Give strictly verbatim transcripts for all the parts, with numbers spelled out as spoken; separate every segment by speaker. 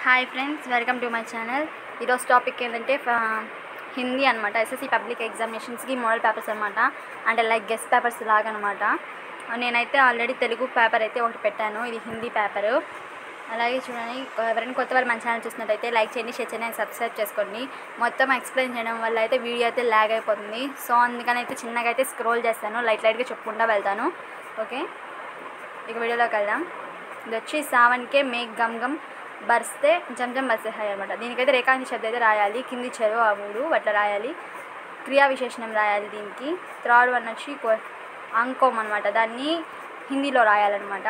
Speaker 1: Hi friends, welcome to my channel. ఈరోజు topic ఏంటంటే హిందీ అనమాట. ఎస్ఎస్సి పబ్లిక్ ఎగ్జామినేషన్స్కి మోడల్ పేపర్స్ అనమాట. అంటే లైక్ గెస్ట్ పేపర్స్ లాగా అనమాట. నేనైతే ఆల్రెడీ తెలుగు పేపర్ అయితే ఒకటి పెట్టాను, ఇది హిందీ పేపరు. అలాగే చూడండి, ఎవరైనా కొత్త వాళ్ళు మన ఛానల్ చూసినట్టయితే లైక్ చేయండి, షేర్ చేయండి, సబ్స్క్రైబ్ చేసుకోండి. మొత్తం ఎక్స్ప్లెయిన్ చేయడం వల్ల అయితే వీడియో అయితే ల్యాగ్ అయిపోతుంది. సో అందుకని అయితే చిన్నగా అయితే స్క్రోల్ చేస్తాను, లైట్ లైట్గా చెప్పుకుంటూ వెళ్తాను. ఓకే, ఇక వీడియోలోకి వెళ్దాం. ఇది వచ్చి సావన్కే మేఘ్ గమ్ గమ్ బర్స్తే జంజం బర్సే హాయ్ అనమాట. దీనికైతే రేఖాంశ శబ్దం అయితే రాయాలి, కింది ఇచ్చారు ఆ మూడు అట్లా రాయాలి. క్రియా విశేషణం రాయాలి దీనికి. థర్డ్ వన్ వచ్చి అంకోమ్ అనమాట, దాన్ని హిందీలో రాయాలన్నమాట.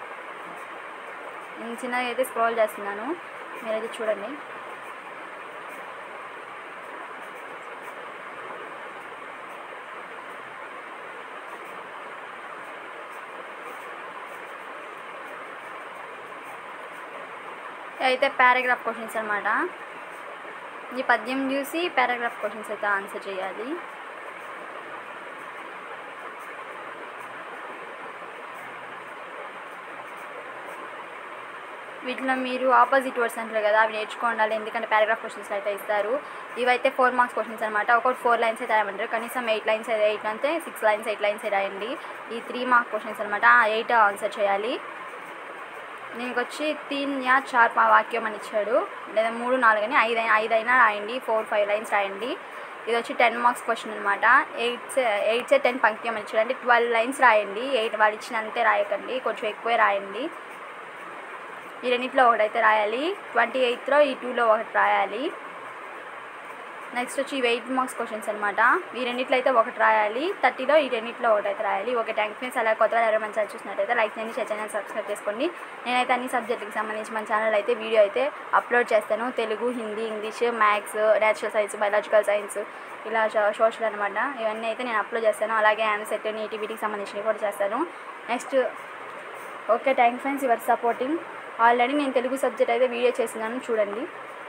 Speaker 1: నేను చిన్నగా అయితే స్క్రోల్ చేస్తున్నాను, మీరైతే చూడండి. అయితే పారాగ్రాఫ్ క్వశ్చన్స్ అనమాట. ఈ పద్యం చూసి పారాగ్రాఫ్ క్వశ్చన్స్ అయితే ఆన్సర్ చేయాలి. వీటిలో మీరు ఆపోజిట్ వర్డ్స్ అంటారు కదా, అవి నేర్చుకోండి, ఎందుకంటే పారాగ్రాఫ్ క్వశ్చన్స్ అయితే ఇస్తారు. ఇవైతే ఫోర్ మార్క్స్ క్వశ్చన్స్ అనమాట. ఒకటి ఫోర్ లైన్స్ అయితే రాయమంటారు, కనీసం ఎయిట్ లైన్స్ ఎయిట్ అంటే సిక్స్ లైన్స్ ఎయిట్ లైన్స్ రాయండి. ఈ త్రీ మార్క్ క్వశ్చన్స్ అనమాట, ఎయిట్ ఆన్సర్ చేయాలి. దీనికి వచ్చి తీన్ యా చార్ పా వాక్యం అని ఇచ్చాడు, లేదా మూడు నాలుగు అని ఐదు ఐదైనా రాయండి, ఫోర్ ఫైవ్ లైన్స్ రాయండి. ఇది వచ్చి టెన్ మార్క్స్ క్వశ్చన్ అనమాట. ఎయిట్స్ ఎయిట్సే టెన్ పంక్త్యం అని ఇచ్చాడు, అంటే ట్వెల్వ్ లైన్స్ రాయండి. ఎయిట్ వాళ్ళు ఇచ్చినంతే రాయకండి, కొంచెం ఎక్కువే రాయండి. ఈ రెండింటిలో ఒకటైతే రాయాలి. ట్వంటీ ఎయిత్లో ఈ టూలో ఒకటి రాయాలి. నెక్స్ట్ వచ్చి ఇవి ఎయిట్ మార్క్స్ క్వశ్చన్స్ అనమాట. ఈ రెండింటిలో అయితే ఒకటి రాయాలి, థర్టీలో ఈ రెండింటిలో ఒకటైతే రాయాలి. Okay, thank friends. అలా కొత్త ఎవరైనా మన ఛానల్ చూసినట్టయితే లైక్ చేయండి, షేర్ చేయండి, సబ్స్క్రైబ్ చేసుకోండి. నేనైతే అన్ని సబ్జెక్టుకి సంబంధించి మన ఛానల్ అయితే వీడియో అయితే అప్లోడ్ చేస్తాను. Telugu, Hindi, English, maths, natural science, biological science, ఇలా సోషల్ అనమాట. ఇవన్నీ అయితే నేను అప్లోడ్ చేస్తాను. అలాగే ఆన్సెట్, నీటి వీటికి సంబంధించినవి కూడా చేస్తాను. Next okay, thank friends your supporting. Already నేను తెలుగు సబ్జెక్ట్ అయితే వీడియో చేస్తున్నాను, చూడండి.